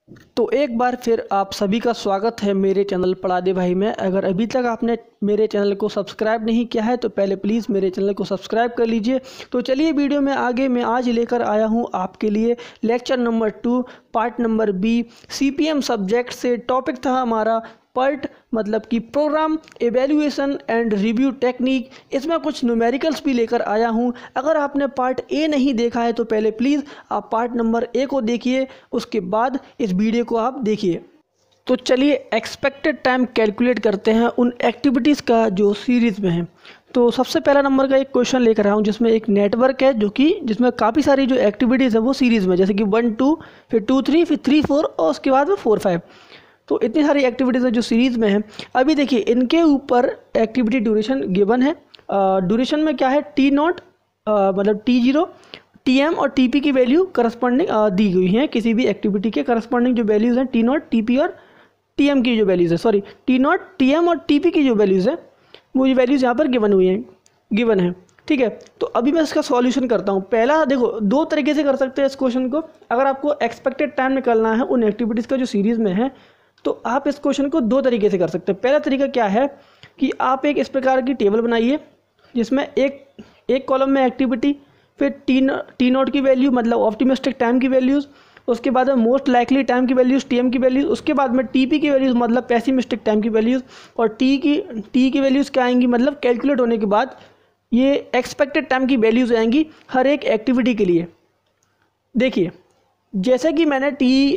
तो एक बार फिर आप सभी का स्वागत है मेरे चैनल पढ़ा दे भाई में। अगर अभी तक आपने मेरे चैनल को सब्सक्राइब नहीं किया है तो पहले प्लीज़ मेरे चैनल को सब्सक्राइब कर लीजिए। तो चलिए वीडियो में आगे मैं आज लेकर आया हूँ आपके लिए lecture number 2 part number B CPM subject से। टॉपिक था हमारा पर्ट मतलब कि program evaluation and review technique. इसमें कुछ न्यूमेरिकल्स भी लेकर आया हूं। अगर आपने पार्ट ए नहीं देखा है तो पहले प्लीज़ आप पार्ट नंबर ए को देखिए, उसके बाद इस वीडियो को आप देखिए। तो चलिए एक्सपेक्टेड टाइम कैलकुलेट करते हैं उन एक्टिविटीज़ का जो सीरीज़ में है। तो सबसे पहला नंबर का एक क्वेश्चन लेकर आया हूँ जिसमें एक नेटवर्क है जो कि जिसमें काफ़ी सारी जो एक्टिविटीज़ है वो सीरीज़ में, जैसे कि 1 2 फिर 2 3 फिर 3 4 और उसके बाद में 4 5। तो इतनी सारी एक्टिविटीज़ है जो सीरीज़ में है। अभी देखिए इनके ऊपर एक्टिविटी ड्यूरेशन गिवन है। ड्यूरेशन में क्या है, T0 मतलब T0 TM और TP की वैल्यू करस्पॉन्डिंग दी गई हैं। किसी भी एक्टिविटी के करस्पॉन्डिंग जो वैल्यूज़ हैं T0 TP और TM की जो वैल्यूज़ है, सॉरी T0 TM और TP की जो वैल्यूज़ है वो ये वैल्यूज़ यहाँ पर गिवन है। ठीक है, तो अभी मैं इसका सॉल्यूशन करता हूँ। पहला देखो, दो तरीके से कर सकते हैं इस क्वेश्चन को। अगर आपको एक्सपेक्टेड टाइम निकालना है उन एक्टिविटीज़ का जो सीरीज़ में है तो आप इस क्वेश्चन को दो तरीके से कर सकते हैं। पहला तरीका क्या है कि आप एक इस प्रकार की टेबल बनाइए जिसमें एक कॉलम में एक्टिविटी, फिर T0 की वैल्यू मतलब ऑप्टिमिस्टिक टाइम की वैल्यूज़, उसके बाद में मोस्ट लाइकली टाइम की वैल्यूज़ TM की वैल्यूज़, उसके बाद में TP की वैल्यूज़ मतलब पेसिमिस्टिक टाइम की वैल्यूज़, और T की वैल्यूज़ क्या आएंगी मतलब कैलकुलेट होने के बाद ये एक्सपेक्टेड टाइम की वैल्यूज़ आएंगी हर एक एक्टिविटी के लिए। देखिए जैसे कि मैंने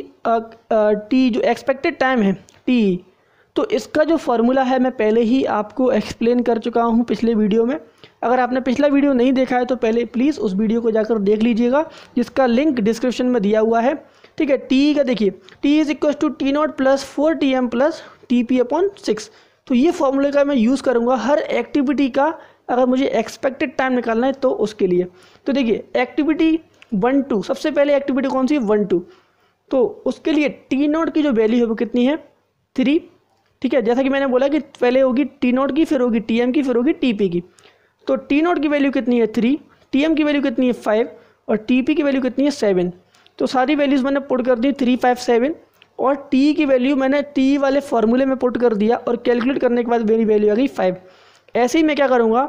टी जो एक्सपेक्टेड टाइम है T, तो इसका जो फार्मूला है मैं पहले ही आपको एक्सप्लेन कर चुका हूँ पिछले वीडियो में। अगर आपने पिछला वीडियो नहीं देखा है तो पहले प्लीज़ उस वीडियो को जाकर देख लीजिएगा, जिसका लिंक डिस्क्रिप्शन में दिया हुआ है। ठीक है, टी का देखिए T is equal to T0 plus 4TM plus TP/6। तो ये फार्मूले का मैं यूज़ करूँगा हर एक्टिविटी का, अगर मुझे एक्सपेक्टेड टाइम निकालना है तो उसके लिए। तो देखिए एक्टिविटी 1 2, सबसे पहले एक्टिविटी कौन सी है 1 2, तो उसके लिए T0 की जो वैल्यू है वो कितनी है 3। ठीक है, जैसा कि मैंने बोला कि पहले होगी T0 की, फिर होगी TM की, फिर होगी TP की। तो T0 की वैल्यू कितनी है 3, TM की वैल्यू कितनी है 5 और TP की वैल्यू कितनी है 7। तो सारी वैल्यूज़ मैंने पुट कर दी 3 5 7, और T की वैल्यू मैंने T वाले फार्मूले में पुट कर दिया और कैलकुलेट करने के बाद मेरी वैल्यू आ गई 5। ऐसे ही मैं क्या करूँगा,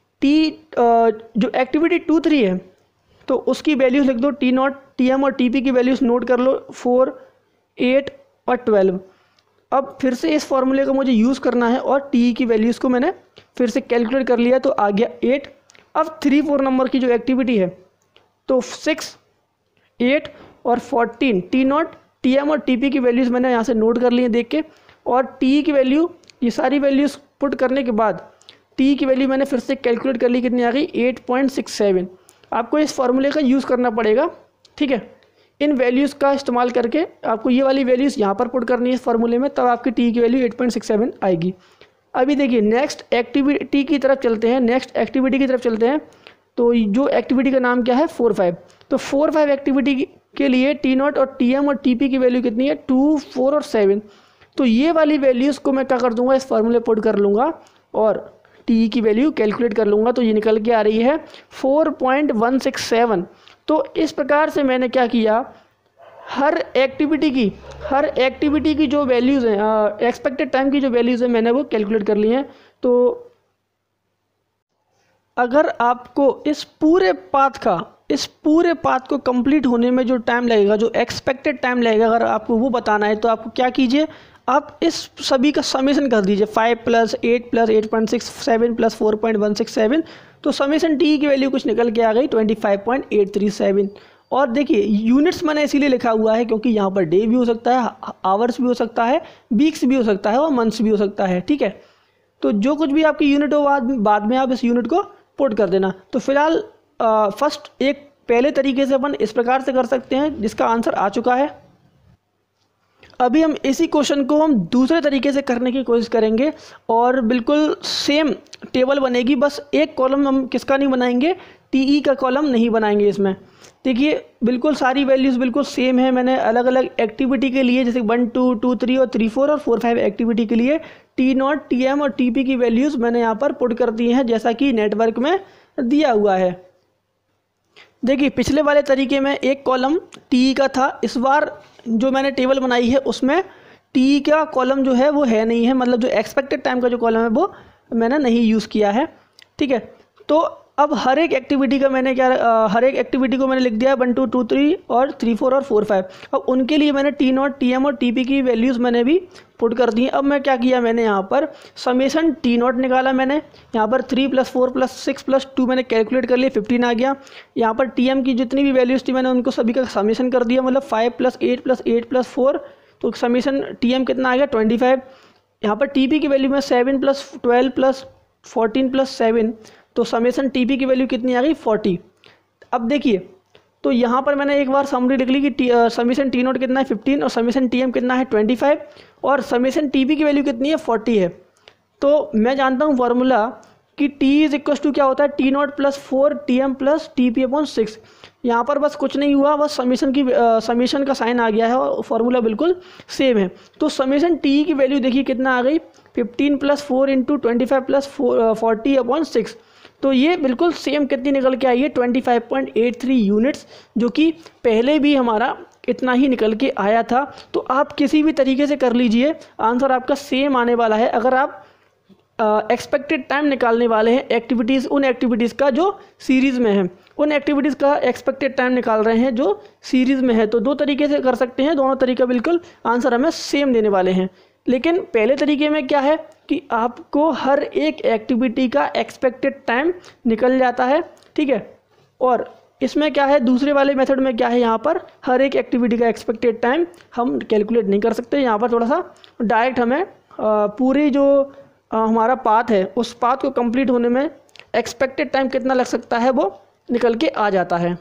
जो एक्टिविटी 2 3 है तो उसकी वैल्यूज़ लिख दो, T0 TM और TP की वैल्यूज़ नोट कर लो 4 8 और 12। अब फिर से इस फार्मूले का मुझे यूज़ करना है और T की वैल्यूज़ को मैंने फिर से कैलकुलेट कर लिया तो आ गया 8। अब 3 4 नंबर की जो एक्टिविटी है तो 6 8 और 14 T0 TM और TP की वैल्यूज़ मैंने यहाँ से नोट कर ली है देख के, और T की वैल्यू ये सारी वैल्यूज़ पुट करने के बाद T की वैल्यू मैंने फिर से कैलकुलेट कर ली, कितनी आ गई 8.67। आपको इस फार्मूले का यूज़ करना पड़ेगा। ठीक है, इन वैल्यूज़ का इस्तेमाल करके आपको ये वाली वैल्यूज़ यहाँ पर पुट करनी है इस फार्मूले में, तब आपकी T की वैल्यू 8.67 आएगी। अभी देखिए नेक्स्ट एक्टिविटी की तरफ चलते हैं। तो जो एक्टिविटी का नाम क्या है 4 5। तो 4 5 एक्टिविटी के लिए T0 और TM और TP की वैल्यू कितनी है 2 4 और 7। तो ये वाली वैल्यूज़ को मैं क्या कर दूंगा, इस फार्मूले पुट कर लूँगा और T की वैल्यू कैलकुलेट कर लूँगा, तो ये निकल के आ रही है 4.167। तो इस प्रकार से मैंने क्या किया, हर एक्टिविटी की जो वैल्यूज़ हैं एक्सपेक्टेड टाइम की जो वैल्यूज़ हैं मैंने वो कैलकुलेट कर ली हैं। तो अगर आपको इस पूरे पाथ को कंप्लीट होने में जो टाइम लगेगा, जो एक्सपेक्टेड टाइम लगेगा, अगर आपको वो बताना है तो आपको क्या कीजिए, आप इस सभी का समेशन कर दीजिए 5 + 8 + 8.6 7 + 4.167। तो समेशन T की वैल्यू कुछ निकल के आ गई 25.837। और देखिए यूनिट्स मैंने इसीलिए लिखा हुआ है क्योंकि यहाँ पर डे भी हो सकता है, आवर्स भी हो सकता है, वीक्स भी हो सकता है और मंथ्स भी हो सकता है। ठीक है, तो जो कुछ भी आपकी यूनिट हो बाद में आप इस यूनिट को पुट कर देना। तो फिलहाल फर्स्ट एक पहले तरीके से अपन इस प्रकार से कर सकते हैं जिसका आंसर आ चुका है। अभी हम इसी क्वेश्चन को हम दूसरे तरीके से करने की कोशिश करेंगे और बिल्कुल सेम टेबल बनेगी, बस एक कॉलम हम किसका नहीं बनाएंगे, TE का कॉलम नहीं बनाएंगे इसमें। देखिए बिल्कुल सारी वैल्यूज़ बिल्कुल सेम है। मैंने अलग अलग एक्टिविटी के लिए जैसे 1 2 2 3 और 3 4 और 4 5 एक्टिविटी के लिए T0 TM और TP की वैल्यूज़ मैंने यहाँ पर पुट कर दी हैं जैसा कि नेटवर्क में दिया हुआ है। देखिए पिछले वाले तरीके में एक कॉलम टी का था, इस बार जो मैंने टेबल बनाई है उसमें टी का कॉलम जो है वो है नहीं है, मतलब जो एक्सपेक्टेड टाइम का जो कॉलम है वो मैंने नहीं यूज़ किया है। ठीक है, तो अब हर एक एक्टिविटी का मैंने हर एक एक्टिविटी को मैंने लिख दिया है 1 2 2 3 और 3 4 और 4 5। अब उनके लिए मैंने टी नॉट, टी एम और टी पी की वैल्यूज़ मैंने भी पुट कर दी हैं। अब मैं क्या किया, मैंने यहाँ पर समेसन टी नॉट निकाला, मैंने यहाँ पर 3 + 4 + 6 + 2 मैंने कैलकुलेट कर लिया, 15 आ गया। यहाँ पर टी एम की जितनी भी वैल्यूज़ थी मैंने उनको सभी का समेसन कर दिया, मतलब 5 + 8 + 8 + 4, तो समेसन टी एम कितना आ गया 25। यहाँ पर टी पी की वैल्यू में 7 + 12 + 14 + 7, तो समेसन टीपी की वैल्यू कितनी आ गई 40। अब देखिए, तो यहाँ पर मैंने एक बार समरी लिख ली कि समेसन टी नोट कितना है 15 और समेसन टी एम कितना है 25 और समेसन टीपी की वैल्यू कितनी है 40 है। तो मैं जानता हूँ फार्मूला कि टी = क्या होता है, T naught + 4 T M + T P upon 6। यहाँ पर बस कुछ नहीं हुआ, बस समेसन का साइन आ गया है और फार्मूला बिल्कुल सेम है। तो समेसन टी की वैल्यू देखिए कितना आ गई 15 + 4 × 25 + 40 अपॉन 6। तो ये बिल्कुल सेम कितनी निकल के आई है 25.83 यूनिट्स, जो कि पहले भी हमारा इतना ही निकल के आया था। तो आप किसी भी तरीके से कर लीजिए, आंसर आपका सेम आने वाला है। अगर आप एक्सपेक्टेड टाइम निकालने वाले हैं एक्टिविटीज़, उन एक्टिविटीज़ का जो सीरीज़ में है, उन एक्टिविटीज़ का एक्सपेक्टेड टाइम निकाल रहे हैं जो सीरीज़ में है, तो दो तरीके से कर सकते हैं, दोनों तरीका बिल्कुल आंसर हमें सेम देने वाले हैं। लेकिन पहले तरीके में क्या है कि आपको हर एक एक्टिविटी का एक्सपेक्टेड टाइम निकल जाता है। ठीक है, और इसमें क्या है, दूसरे वाले मेथड में क्या है, यहाँ पर हर एक एक्टिविटी का एक्सपेक्टेड टाइम हम कैलकुलेट नहीं कर सकते। यहाँ पर थोड़ा सा डायरेक्ट हमें पूरी जो हमारा पाथ है उस पाथ को कंप्लीट होने में एक्सपेक्टेड टाइम कितना लग सकता है वो निकल के आ जाता है।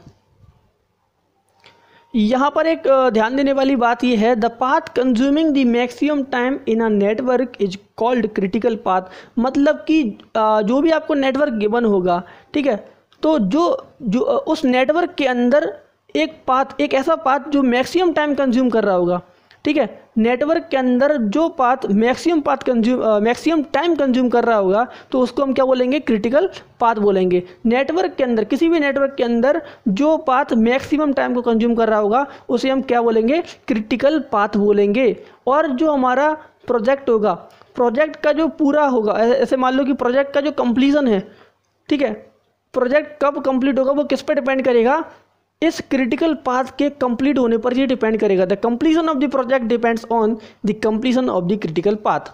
यहाँ पर एक ध्यान देने वाली बात यह है, the path consuming the maximum time in a network is called critical path. मतलब कि जो भी आपको नेटवर्क गिवन होगा, ठीक है, तो जो उस नेटवर्क के अंदर एक ऐसा पाथ जो मैक्सिमम टाइम कंज्यूम कर रहा होगा, ठीक है, नेटवर्क के अंदर जो पाथ मैक्सिमम टाइम कंज्यूम कर रहा होगा, तो उसको हम क्या बोलेंगे, क्रिटिकल पाथ बोलेंगे। नेटवर्क के अंदर, किसी भी नेटवर्क के अंदर जो पाथ मैक्सिमम टाइम को कंज्यूम कर रहा होगा उसे हम क्या बोलेंगे, क्रिटिकल पाथ बोलेंगे। और जो हमारा प्रोजेक्ट होगा, प्रोजेक्ट का जो पूरा होगा, ऐसे मान लो कि प्रोजेक्ट का जो कंप्लीशन है, ठीक है, प्रोजेक्ट कब कंप्लीट होगा वो किस पर डिपेंड करेगा, इस क्रिटिकल पाथ के कंप्लीट होने पर ये डिपेंड करेगा। The completion of the project depends on the completion of the critical path.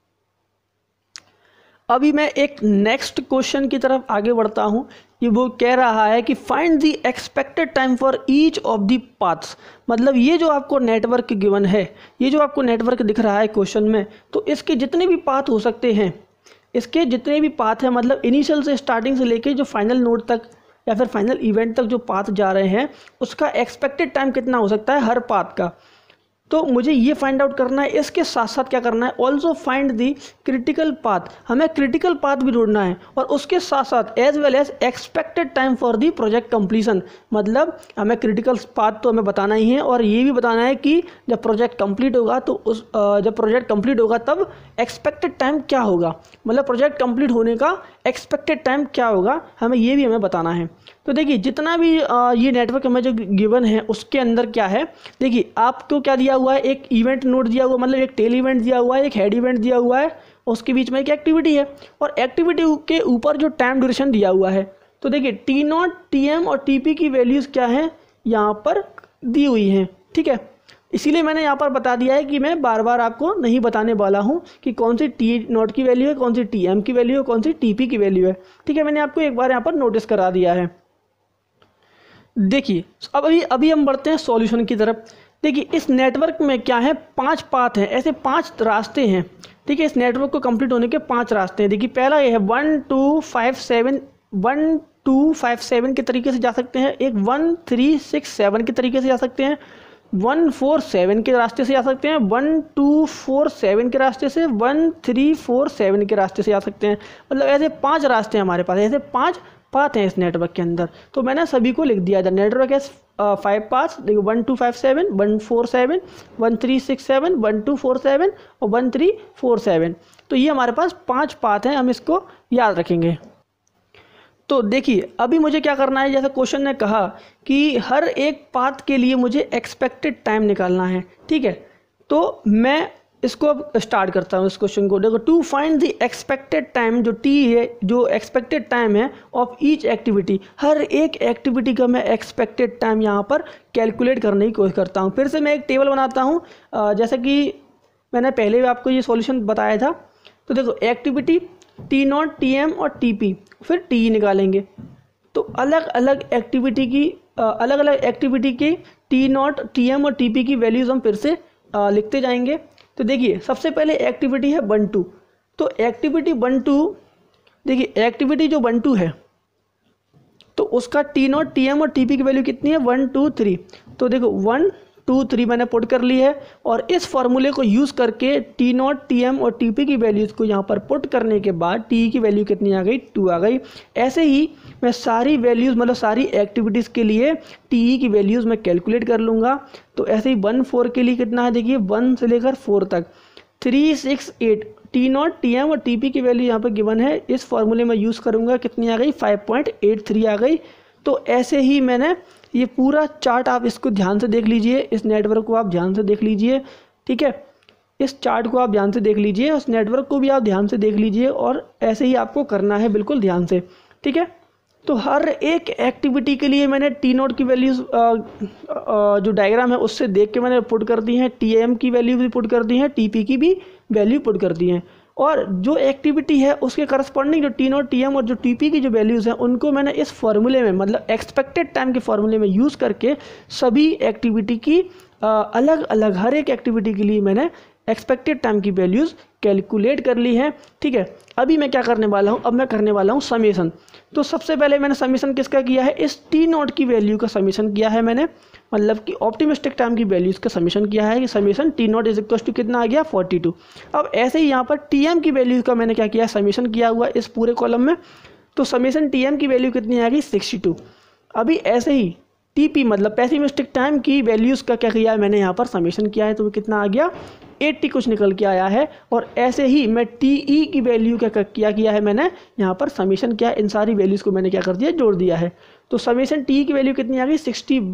अभी मैं एक नेक्स्ट क्वेश्चन की तरफ आगे बढ़ता हूं। ये वो कह रहा है कि find the expected time for each of the paths. मतलब ये जो आपको नेटवर्क गिवन है, ये जो आपको नेटवर्क दिख रहा है क्वेश्चन में, तो इसके जितने भी पाथ हो सकते हैं, इसके जितने भी पाथ हैं, मतलब इनिशियल से स्टार्टिंग से लेके जो फाइनल नोड तक या फिर फाइनल इवेंट तक जो पाथ जा रहे हैं, उसका एक्सपेक्टेड टाइम कितना हो सकता है हर पाथ का। तो मुझे ये फाइंड आउट करना है। इसके साथ साथ क्या करना है, also find the critical path. हमें क्रिटिकल पाथ भी ढूंढना है और उसके साथ साथ as well as expected time for the project completion. मतलब हमें क्रिटिकल पाथ तो हमें बताना ही है और ये भी बताना है कि जब प्रोजेक्ट कंप्लीट होगा तो जब प्रोजेक्ट कंप्लीट होगा तब एक्सपेक्टेड टाइम क्या होगा, मतलब प्रोजेक्ट कंप्लीट होने का एक्सपेक्टेड टाइम क्या होगा, हमें बताना है। तो देखिए जितना भी ये नेटवर्क हमें जो गिवन है उसके अंदर क्या है, देखिए आपको क्या दिया हुआ है, एक इवेंट नोड दिया हुआ, मतलब एक टेल इवेंट दिया हुआ है, एक हेड इवेंट दिया हुआ है, उसके बीच में एक एक्टिविटी है और एक्टिविटी के ऊपर जो टाइम ड्यूरेशन दिया हुआ है। तो देखिए टी नॉट, टी एम और टी पी की वैल्यूज़ क्या हैं यहाँ पर दी हुई हैं, ठीक है। इसीलिए मैंने यहाँ पर बता दिया है कि मैं बार बार आपको नहीं बताने वाला हूँ कि कौन सी टी नॉट की वैल्यू है, कौन सी टी एम की वैल्यू है, कौन सी टी पी की वैल्यू है, ठीक है। मैंने आपको एक बार यहाँ पर नोटिस करा दिया है। देखिए अब अभी हम बढ़ते हैं सॉल्यूशन की तरफ। देखिए इस नेटवर्क में क्या है, 5 पाथ हैं, ऐसे 5 रास्ते हैं, ठीक है। इस नेटवर्क को कंप्लीट होने के 5 रास्ते हैं। देखिए पहला ये है 1 2 5 7, 1 2 5 7 के तरीके से जा सकते हैं, एक 1 3 6 7 के तरीके से जा सकते हैं, 1 4 7 के रास्ते से जा सकते हैं, 1 2 4 7 के रास्ते से, 1 3 4 7 के रास्ते से जा सकते हैं। मतलब ऐसे 5 रास्ते हैं हमारे पास, ऐसे 5 पाथ हैं इस नेटवर्क के अंदर। तो मैंने सभी को लिख दिया। द नेटवर्क हैज 5 पाथ्स, देखो 1 2 5 7, 1 4 7, 1 3 6 7, 1 2 4 7 और 1 3 4 7। तो ये हमारे पास 5 पाथ हैं, हम इसको याद रखेंगे। तो देखिए अभी मुझे क्या करना है, जैसे क्वेश्चन ने कहा कि हर एक पाथ के लिए मुझे एक्सपेक्टेड टाइम निकालना है, ठीक है। तो मैं इसको अब स्टार्ट करता हूँ इस क्वेश्चन को। देखो, to find the expected time, जो टी है, जो एक्सपेक्टेड टाइम है ऑफ ईच एक्टिविटी, हर एक एक्टिविटी का मैं एक्सपेक्टेड टाइम यहाँ पर कैलकुलेट करने की कोशिश करता हूँ। फिर से मैं एक टेबल बनाता हूँ, जैसा कि मैंने पहले भी आपको ये सॉल्यूशन बताया था। तो देखो, activity T naught, T M और टी पी, फिर टी निकालेंगे। तो अलग अलग एक्टिविटी की टी नॉट, टी एम और टी पी की वैल्यूज़ हम फिर से लिखते जाएंगे। तो देखिए, सबसे पहले एक्टिविटी है 1 2। तो एक्टिविटी 1 2, देखिए एक्टिविटी जो 1 2 है तो उसका टी नॉट, टी एम और टी पी की वैल्यू कितनी है, 1 2 3। तो देखो 1 2 3 मैंने पुट कर ली है, और इस फॉर्मूले को यूज़ करके टी नॉट, टी एम और टी पी की वैल्यूज़ को यहाँ पर पुट करने के बाद टी की वैल्यू कितनी आ गई, 2 आ गई। ऐसे ही मैं सारी वैल्यूज़, मतलब सारी एक्टिविटीज़ के लिए टी की वैल्यूज़ मैं कैलकुलेट कर लूँगा। तो ऐसे ही 1 4 के लिए कितना है, देखिए 1 से लेकर 4 तक 3 6 8, टी नॉट, टी एम और टी पी की वैल्यू यहाँ पर गिवन है, इस फॉर्मूले में यूज़ करूँगा, कितनी आ गई, 5.83 आ गई। तो ऐसे ही मैंने ये पूरा चार्ट, आप इसको ध्यान से देख लीजिए, इस नेटवर्क को आप ध्यान से देख लीजिए, ठीक है। इस चार्ट को आप ध्यान से देख लीजिए, उस नेटवर्क को भी आप ध्यान से देख लीजिए, और ऐसे ही आपको करना है बिल्कुल ध्यान से, ठीक है। तो हर एक एक्टिविटी के लिए मैंने टी नोट की वैल्यूज़ जो डायग्राम है उससे देख के मैंने पुट कर दी हैं, टी एम की वैल्यू भी पुट कर दी हैं, टी पी की भी वैल्यू पुट कर दी हैं, और जो एक्टिविटी है उसके करस्पॉन्डिंग जो टी नोट, टी एम और जो टी पी की जो वैल्यूज़ हैं उनको मैंने इस फॉर्मूले में, मतलब एक्सपेक्टेड टाइम के फॉर्मूले में यूज़ करके सभी एक्टिविटी की अलग अलग, हर एक एक्टिविटी के लिए मैंने एक्सपेक्टेड टाइम की वैल्यूज़ कैलकुलेट कर ली है, ठीक है। अभी मैं क्या करने वाला हूँ, अब मैं करने वाला हूँ समेशन। तो सबसे पहले मैंने समेशन किसका किया है, इस टी नोट की वैल्यू का समेशन किया है मैंने, मतलब कि ऑप्टिमिस्टिक टाइम की वैल्यूज़ का समेशन किया है कि summation T naught is equal to कितना आ गया, 42। अब ऐसे ही यहाँ पर टी एम की वैल्यू का मैंने क्या किया, समेशन किया हुआ इस पूरे कॉलम में। तो समेशन टी एम की वैल्यू कितनी आ गई, 62। अभी ऐसे ही टी पी, मतलब पेसिमिस्टिक टाइम की वैल्यूज़ का क्या किया है मैंने, यहाँ पर समेशन किया है, तो वो कितना आ गया, 80 कुछ निकल के आया है। और ऐसे ही मैं टी ई की वैल्यू क्या किया है मैंने, यहाँ पर समेशन किया, इन सारी वैल्यूज़ को मैंने क्या कर दिया, जोड़ दिया है। तो समेशन टी की वैल्यू कितनी आ गई,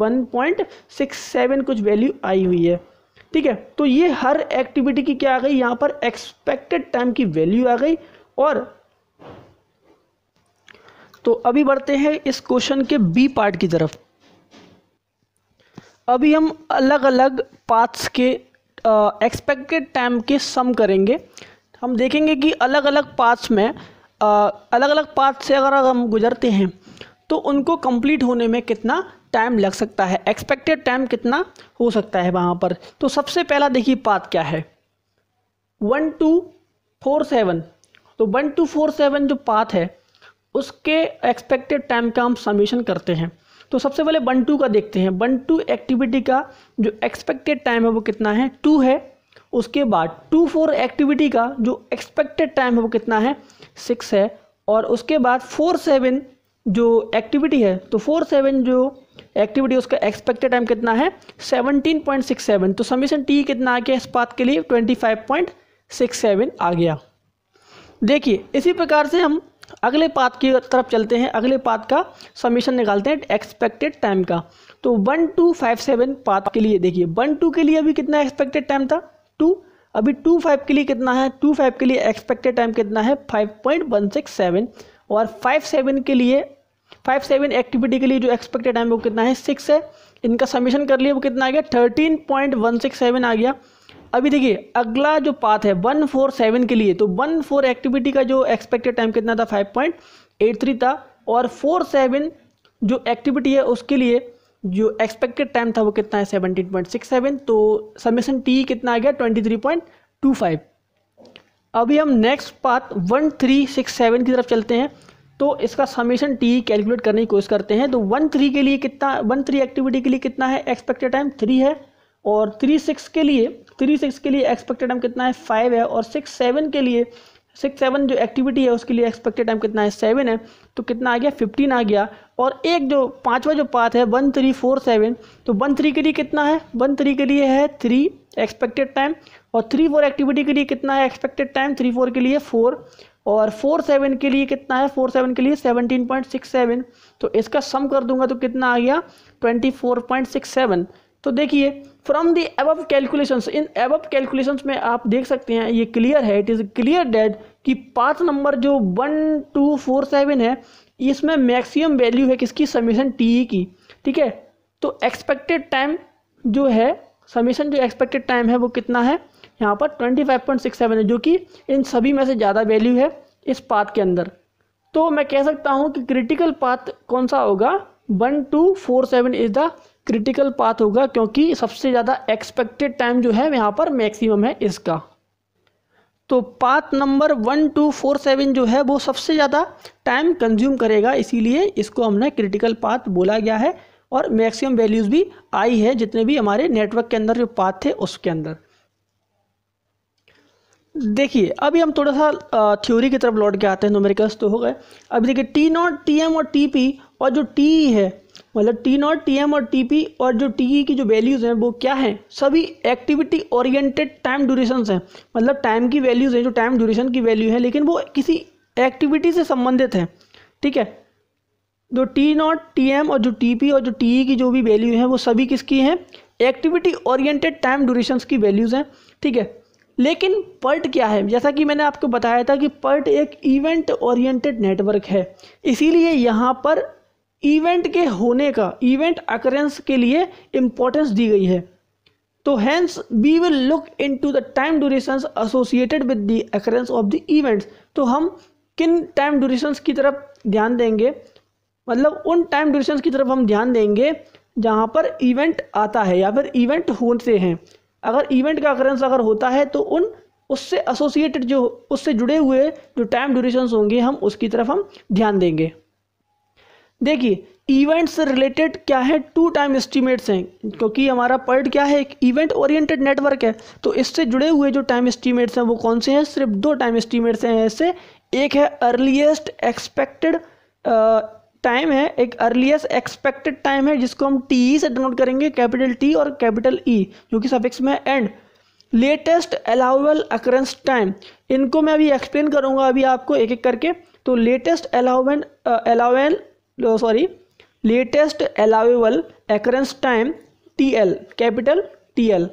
61.67 कुछ वैल्यू आई हुई है, ठीक है। तो ये हर एक्टिविटी की क्या आ गई, यहाँ पर एक्सपेक्टेड टाइम की वैल्यू आ गई। और तो अभी बढ़ते हैं इस क्वेश्चन के बी पार्ट की तरफ। अभी हम अलग अलग पाथ्स के एक्सपेक्टेड टाइम के सम करेंगे। हम देखेंगे कि अलग अलग पाथ्स में अलग अलग पाथ से अगर हम गुजरते हैं तो उनको कंप्लीट होने में कितना टाइम लग सकता है, एक्सपेक्टेड टाइम कितना हो सकता है वहाँ पर। तो सबसे पहला देखिए पाथ क्या है, 1 2 4 7। तो 1 2 4 7 जो पाथ है उसके एक्सपेक्टेड टाइम का हम समेशन करते हैं। तो सबसे पहले 1 2 का देखते हैं। 1 2 एक्टिविटी का जो एक्सपेक्टेड टाइम है वो कितना है, 2 है। उसके बाद 2 4 एक्टिविटी का जो एक्सपेक्टेड टाइम है वो कितना है, 6 है। और उसके बाद 4 7 जो एक्टिविटी है, तो 4 7 जो एक्टिविटी उसका एक्सपेक्टेड टाइम कितना है, 17.67। तो समेशन टी कितना आ गया इस पाथ के लिए, 25.67 आ गया। देखिए इसी प्रकार से हम अगले पाथ की तरफ चलते हैं, अगले पाथ का समेशन निकालते हैं एक्सपेक्टेड टाइम का। तो 1 2 5 7 पाथ के लिए देखिए 1 2 के लिए अभी कितना एक्सपेक्टेड टाइम था, 2। अभी 2 5 के लिए कितना है, 2 5 के लिए एक्सपेक्टेड टाइम कितना है, 5.167। और 5 7 के लिए, 5 7 एक्टिविटी के लिए जो एक्सपेक्टेड टाइम वो कितना है, 6 है। इनका समेशन कर लिया, वो कितना आ गया, 13.167 आ गया। अभी देखिए अगला जो पाथ है 1 4 7 के लिए, तो 1 4 एक्टिविटी का जो एक्सपेक्टेड टाइम कितना था, 5.83 था। और 4 7 जो एक्टिविटी है उसके लिए जो एक्सपेक्टेड टाइम था वो कितना है, 17.67। तो समेशन टी कितना आ गया, 23.25। अभी हम नेक्स्ट पाथ 1 3 6 7 की तरफ चलते हैं। तो इसका समेशन टी कैलकुलेट करने की कोशिश करते हैं। तो 1 3 के लिए कितना, 1 3 एक्टिविटी के लिए कितना है एक्सपेक्टेड टाइम, 3 है। और 3 6 के लिए एक्सपेक्टेड टाइम कितना है, 5 है। और 6 7 के लिए, 6 7 जो एक्टिविटी है उसके लिए एक्सपेक्टेड टाइम कितना है, 7 है। तो कितना आ गया, 15 आ गया। और एक जो पांचवा जो पाथ है 1 3 4 7, तो 1 3 के लिए कितना है, 1 3 के लिए है 3 एक्सपेक्टेड टाइम। और 3 4 एक्टिविटी के लिए कितना है एक्सपेक्टेड टाइम, 3 4 के लिए 4। और 47 के लिए कितना है, 47 के लिए 17.67, तो इसका सम कर दूंगा तो कितना आ गया 24.67। तो देखिए from the above calculations, in above calculations में आप देख सकते हैं ये क्लियर है, इट इज़ क्लियर डेट कि पाथ नंबर जो 1247 है इसमें मैक्सिमम वैल्यू है किसकी, समेशन टी की। ठीक है, तो एक्सपेक्टेड टाइम जो है, समेशन जो एक्सपेक्टेड टाइम है वो कितना है यहाँ पर 25.67 है, जो कि इन सभी में से ज़्यादा वैल्यू है इस पाथ के अंदर। तो मैं कह सकता हूँ कि क्रिटिकल पाथ कौन सा होगा, 1247 इज द क्रिटिकल पाथ होगा, क्योंकि सबसे ज़्यादा एक्सपेक्टेड टाइम जो है यहाँ पर मैक्सिमम है इसका। तो पाथ नंबर 1247 जो है वो सबसे ज़्यादा टाइम कंज्यूम करेगा, इसीलिए इसको हमने क्रिटिकल पाथ बोला गया है। और मैक्सिमम वैल्यूज़ भी आई है जितने भी हमारे नेटवर्क के अंदर जो पाथ थे उसके अंदर। देखिए अभी हम थोड़ा सा थ्योरी की तरफ लौट के आते हैं, न्यूमेरिकल्स तो हो गए। अभी देखिए टी नॉट, टी एम और टी पी और जो टी है, मतलब टी नॉट, टी एम और टी पी और जो टी की जो वैल्यूज़ हैं वो क्या हैं, सभी एक्टिविटी ओरिएंटेड टाइम ड्यूरेशंस हैं। मतलब टाइम की वैल्यूज़ हैं जो टाइम ड्यूरेशन की वैल्यू है, लेकिन वो किसी एक्टिविटी से संबंधित हैं। ठीक है, जो टी नॉट, टी एम और जो टी पी और जो टी की जो भी वैल्यू हैं वो सभी किसकी हैं, एक्टिविटी ओरिएंटेड टाइम ड्यूरेशंस की वैल्यूज़ हैं। ठीक है, लेकिन पर्ट क्या है, जैसा कि मैंने आपको बताया था कि पर्ट एक इवेंट ओरिएंटेड नेटवर्क है, इसीलिए यहाँ पर इवेंट के होने का, इवेंट अकरेंस के लिए इम्पोर्टेंस दी गई है। तो hence we will look into the time durations associated with the occurrence of the events. तो हम किन टाइम ड्यूरेशंस की तरफ ध्यान देंगे, मतलब उन टाइम ड्यूरेशंस की तरफ हम ध्यान देंगे जहाँ पर इवेंट आता है या फिर इवेंट होते हैं। अगर इवेंट का अकरेंस अगर होता है तो उससे एसोसिएटेड जो उससे जुड़े हुए जो टाइम ड्यूरेशंस होंगे हम उसकी तरफ हम ध्यान देंगे। देखिए इवेंट से रिलेटेड क्या है, 2 टाइम एस्टीमेट्स हैं, क्योंकि हमारा पर्ट क्या है, एक इवेंट ओरिएंटेड नेटवर्क है। तो इससे जुड़े हुए जो टाइम एस्टीमेट्स हैं वो कौन से हैं, सिर्फ 2 टाइम एस्टीमेट्स हैं ऐसे। एक है अर्लीस्ट एक्सपेक्टेड टाइम है, एक अर्लीस्ट एक्सपेक्टेड टाइम है जिसको हम टी से डिनोट करेंगे, कैपिटल टी और कैपिटल ई जो कि सफिक्स में end. Latest allowable occurrence time, इनको मैं अभी एक्सप्लेन करूंगा अभी आपको एक एक करके। तो latest latest allowable occurrence time TL, capital TL.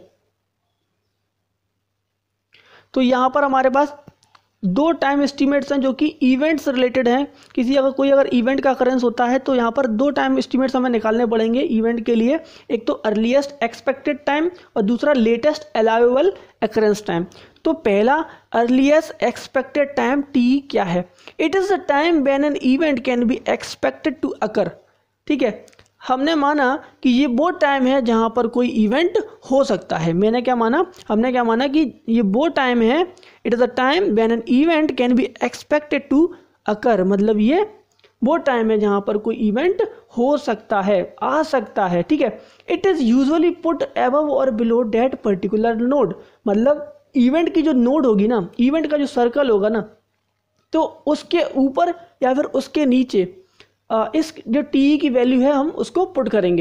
तो यहाँ पर हमारे पास 2 टाइम एस्टीमेट्स हैं जो कि इवेंट्स रिलेटेड हैं। कोई अगर इवेंट का अकरेंस होता है तो यहाँ पर 2 टाइम एस्टीमेट्स हमें निकालने पड़ेंगे इवेंट के लिए, एक तो अर्लीस्ट एक्सपेक्टेड टाइम और दूसरा लेटेस्ट अलाउबल अकरेंस टाइम। तो पहला अर्लीस्ट एक्सपेक्टेड टाइम टी क्या है, it is the time when an event can be expected to occur. ठीक है, हमने माना कि ये वो टाइम है जहाँ पर कोई इवेंट हो सकता है। हमने क्या माना कि ये वो टाइम है, it is a time when an event can be expected to occur, मतलब ये वो टाइम है जहाँ पर कोई इवेंट हो सकता है, आ सकता है। ठीक है, it is usually put above और बिलो दैट पर्टिकुलर नोड, मतलब इवेंट की जो नोड होगी ना, इवेंट का जो सर्कल होगा ना, तो उसके ऊपर या फिर उसके नीचे इस जो टी की वैल्यू है हम उसको पुट करेंगे।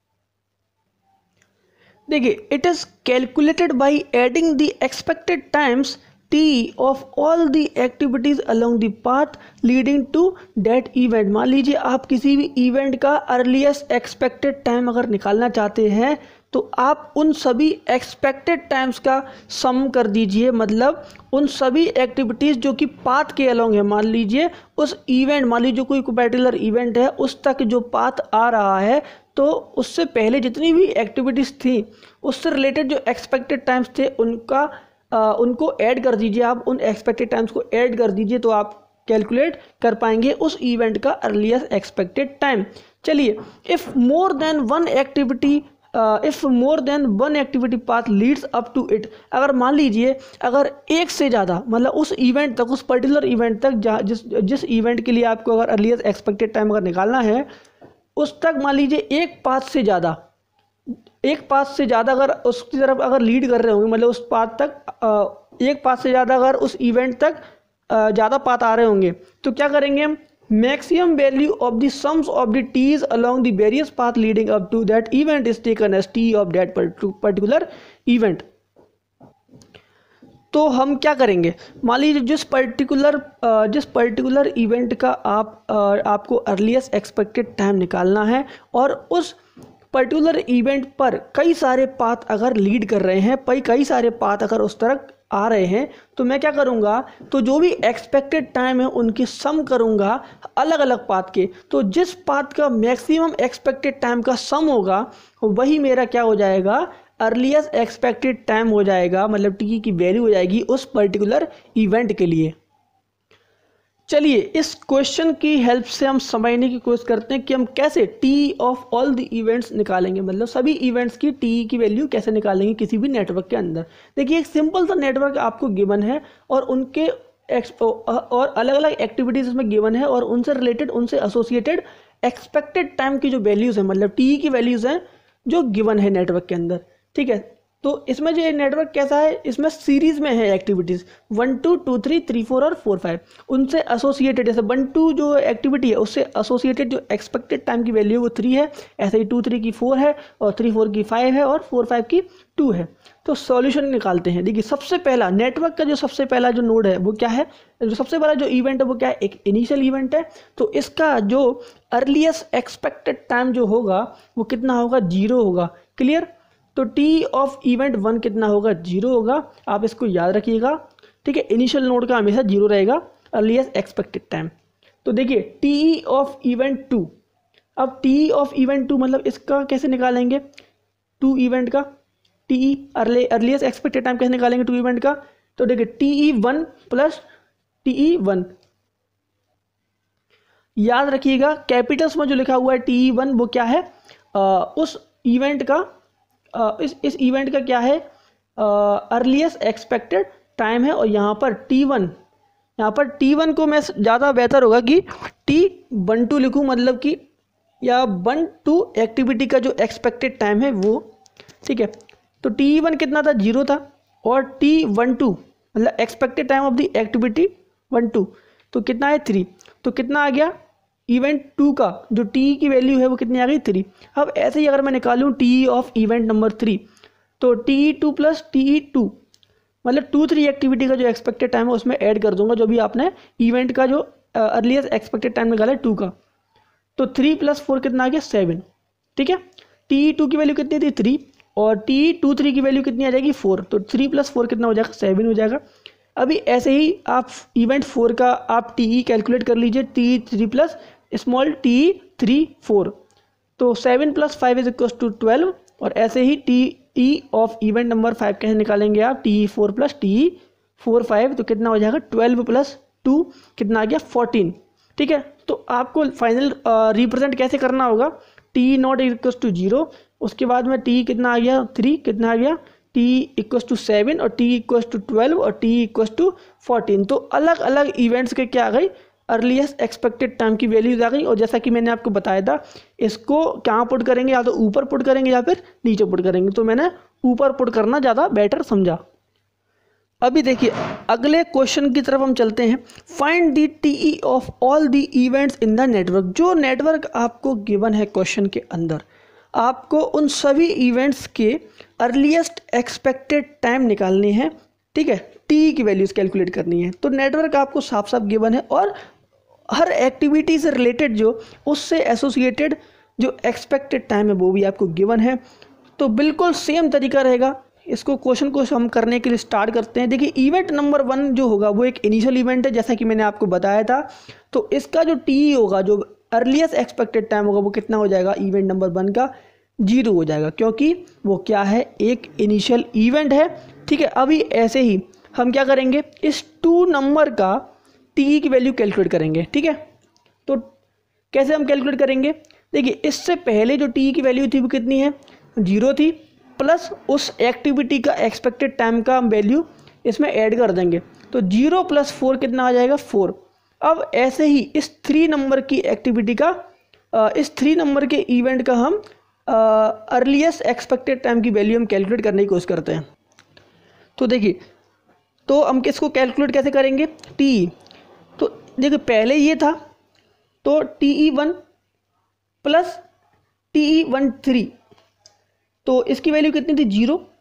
देखिए it is calculated by adding the expected times T of all the activities along the path leading to that event. मान लीजिए आप किसी भी इवेंट का अर्लीस्ट एक्सपेक्टेड टाइम अगर निकालना चाहते हैं तो आप उन सभी एक्सपेक्टेड टाइम्स का सम कर दीजिए, मतलब उन सभी एक्टिविटीज़ जो कि पाथ के अलोंग है। मान लीजिए उस इवेंट, मान लीजिए कोई पर्टिकुलर इवेंट है, उस तक जो पाथ आ रहा है, तो उससे पहले जितनी भी एक्टिविटीज़ थी उससे रिलेटेड जो एक्सपेक्टेड टाइम्स थे उनको ऐड कर दीजिए। आप उन एक्सपेक्टेड टाइम्स को ऐड कर दीजिए तो आप कैलकुलेट कर पाएंगे उस इवेंट का अर्लीस्ट एक्सपेक्टेड टाइम। चलिए, if more than one activity path leads up to it, अगर मान लीजिए अगर एक से ज़्यादा, मतलब उस इवेंट तक, उस पर्टिकुलर इवेंट तक जिस इवेंट के लिए आपको अगर अर्लीस्ट एक्सपेक्टेड टाइम अगर निकालना है, उस तक मान लीजिए एक पाथ से ज़्यादा अगर उसकी तरफ अगर लीड कर रहे होंगे, मतलब उस पाथ तक एक पाथ से ज़्यादा अगर उस इवेंट तक ज़्यादा पाथ आ रहे होंगे, तो क्या करेंगे हम, maximum value of the sums of the t's along the various path leading up to that event is taken as t of that particular event। तो हम क्या करेंगे, मान लीजिए जिस पर्टिकुलर इवेंट का आपको अर्लीस्ट एक्सपेक्टेड टाइम निकालना है और उस पर्टिकुलर इवेंट पर कई सारे पाथ अगर लीड कर रहे हैं, कई सारे पाथ अगर उस तरह आ रहे हैं, तो मैं क्या करूंगा, तो जो भी एक्सपेक्टेड टाइम है उनकी सम करूंगा अलग अलग पाथ के। तो जिस पाथ का मैक्सिमम एक्सपेक्टेड टाइम का सम होगा वही मेरा क्या हो जाएगा, अर्लीस्ट एक्सपेक्टेड टाइम हो जाएगा, मतलब टी की वैल्यू हो जाएगी उस पर्टिकुलर इवेंट के लिए। चलिए इस क्वेश्चन की हेल्प से हम समझने की कोशिश करते हैं कि हम कैसे T of all the events निकालेंगे, मतलब सभी इवेंट्स की टी की वैल्यू कैसे निकालेंगे किसी भी नेटवर्क के अंदर। देखिए एक सिंपल सा नेटवर्क आपको गिवन है और उनके और अलग अलग एक्टिविटीज इसमें गिवन है और उनसे रिलेटेड, उनसे एसोसिएटेड एक्सपेक्टेड टाइम की जो वैल्यूज़ हैं, मतलब टी की वैल्यूज़ हैं जो गिवन है नेटवर्क के अंदर। ठीक है, तो इसमें जो ये नेटवर्क कैसा है, इसमें सीरीज में है एक्टिविटीज़ 1 2 2 3 3 4 और 4 5, उनसे एसोसिएटेड, जैसे 1 2 जो एक्टिविटी है उससे एसोसिएटेड जो एक्सपेक्टेड टाइम की वैल्यू वो 3 है, ऐसे ही 2 3 की 4 है और 3 4 की 5 है और 4 5 की 2 है। तो सॉल्यूशन निकालते हैं। देखिए सबसे पहला नेटवर्क का जो सबसे पहला जो नोड है वो क्या है, जो सबसे पहला जो इवेंट है वो क्या है, एक इनिशियल इवेंट है। तो इसका जो अर्लीस्ट एक्सपेक्टेड टाइम जो होगा वो कितना होगा, 0 होगा। क्लियर, तो टी ऑफ इवेंट 1 कितना होगा, 0 होगा। आप इसको याद रखिएगा। ठीक है, इनिशियल नोड का हमेशा 0 रहेगा अर्लीस्ट एक्सपेक्टेड टाइम। तो देखिए टी ऑफ इवेंट 2, अब टी ऑफ इवेंट 2 मतलब इसका कैसे निकालेंगे, 2 इवेंट का टी अर्लीस्ट एक्सपेक्टेड टाइम कैसे निकालेंगे 2 इवेंट का। तो देखिए TE1 प्लस TE1, याद रखिएगा कैपिटल्स में जो लिखा हुआ है TE1 वो क्या है, उस इवेंट का इस इवेंट का क्या है, अर्लीस्ट एक्सपेक्टेड टाइम है। और यहाँ पर T1 को मैं ज़्यादा बेहतर होगा कि T12 लिखूँ, मतलब कि या 1 2 एक्टिविटी का जो एक्सपेक्टेड टाइम है वो। ठीक है, तो T1 कितना था, 0 था, और T12 मतलब expected time of the activity 1 2 तो कितना है 3। तो कितना आ गया, इवेंट 2 का जो टी की वैल्यू है वो कितनी आ गई, 3। अब ऐसे ही अगर मैं निकालूं टी ऑफ इवेंट नंबर 3, तो TE2 प्लस TE2 मतलब 2 3 एक्टिविटी का जो एक्सपेक्टेड टाइम है उसमें ऐड कर दूंगा जो भी आपने इवेंट का जो अर्लीस्ट एक्सपेक्टेड टाइम निकाला है 2 का। तो 3 + 4 कितना आ गया, 7। ठीक है, TE2 की वैल्यू कितनी थी, 3, और TE23 की वैल्यू कितनी आ जाएगी, 4। तो 3 + 4 कितना हो जाएगा, 7 हो जाएगा। अभी ऐसे ही आप इवेंट 4 का आप TE कैलकुलेट कर लीजिए, TE3 प्लस स्मॉल TE3 4, तो 7 + 5 = 12। और ऐसे ही TE ऑफ इवेंट नंबर 5 कैसे निकालेंगे आप, TE4 प्लस TE4 5, तो कितना हो जाएगा 12 + 2 कितना आ गया, 14। ठीक है, तो आपको फाइनल रिप्रेजेंट कैसे करना होगा, TE0 = 0, उसके बाद में TE कितना आ गया, 3 कितना आ गया, TE = 7 और TE = 12 और TE = 14। तो अलग अलग इवेंट्स के क्या आ गई, अर्लीस्ट एक्सपेक्टेड टाइम की वैल्यूज आ गई। और जैसा कि मैंने आपको बताया था, इसको कहाँ पुट करेंगे, या तो ऊपर पुट करेंगे या फिर नीचे पुट करेंगे। तो मैंने ऊपर पुट करना ज़्यादा बेटर समझा। अभी देखिए अगले क्वेश्चन की तरफ हम चलते हैं। Find the TE of all the events in the network. जो नेटवर्क आपको गिवन है क्वेश्चन के अंदर, आपको उन सभी इवेंट्स के अर्लीस्ट एक्सपेक्टेड टाइम निकालने हैं। ठीक है, टी की वैल्यूज कैलकुलेट करनी है। तो नेटवर्क आपको साफ साफ गिवन है और हर एक्टिविटी से रिलेटेड जो उससे एसोसिएटेड जो एक्सपेक्टेड टाइम है वो भी आपको गिवन है। तो बिल्कुल सेम तरीका रहेगा। इसको क्वेश्चन को हम करने के लिए स्टार्ट करते हैं। देखिए इवेंट नंबर 1 जो होगा वो एक इनिशियल इवेंट है, जैसा कि मैंने आपको बताया था। तो इसका जो टी होगा, जो अर्लीस्ट एक्सपेक्टेड टाइम होगा, वो कितना हो जाएगा, इवेंट नंबर 1 का 0 हो जाएगा, क्योंकि वो क्या है, एक इनिशियल इवेंट है। ठीक है, अभी ऐसे ही हम क्या करेंगे, इस 2 नंबर का टी की वैल्यू कैलकुलेट करेंगे। ठीक है, तो कैसे हम कैलकुलेट करेंगे, देखिए इससे पहले जो टी की वैल्यू थी वो कितनी है, 0 थी, प्लस उस एक्टिविटी का एक्सपेक्टेड टाइम का हम वैल्यू इसमें ऐड कर देंगे। तो 0 + 4 कितना आ जाएगा, 4। अब ऐसे ही इस 3 नंबर की एक्टिविटी का, इस 3 नंबर के इवेंट का हम अर्लीस्ट एक्सपेक्टेड टाइम की वैल्यू हम कैलकुलेट करने की कोशिश करते हैं। तो देखिए, तो हम किसको कैलकुलेट कैसे करेंगे, टी। तो देखिए पहले ये था, तो TE1 प्लस TE13, तो इसकी वैल्यू कितनी थी, 0,